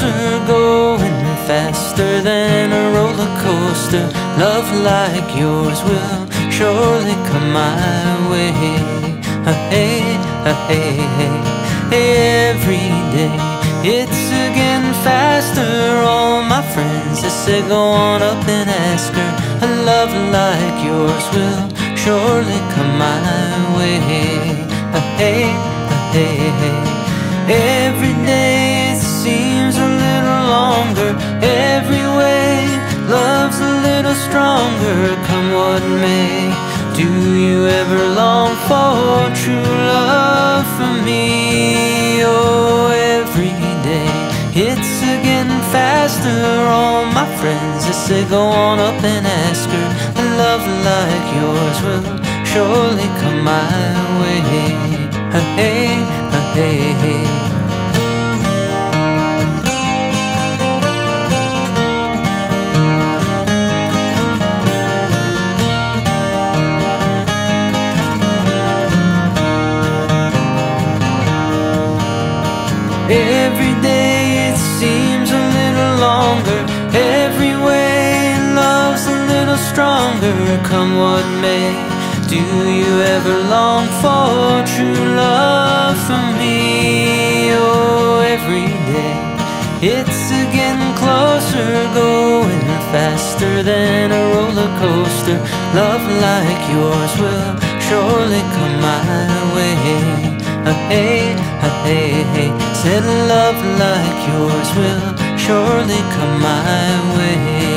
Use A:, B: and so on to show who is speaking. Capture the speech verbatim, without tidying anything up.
A: closer, going faster than a roller coaster. Love like yours will surely come my way. Hey, hey, hey, every day it's getting faster. All my friends, they say go on up and ask her. A love like yours will surely come my way. Hey, hey, hey, every day it seems a little longer. Every way love's a little stronger. Come what may, do you ever long for true love from me? Oh, every day it's getting faster. All my friends, they say go on up and ask her. A love like yours will surely come my way. Hey, hey, hey. Every day it seems a little longer. Every way love's a little stronger. Come what may, do you ever long for true love from me? Oh, every day it's getting closer, going faster than a roller coaster. Love like yours will surely come my way. Hey, hey, hey, said love like yours will surely come my way.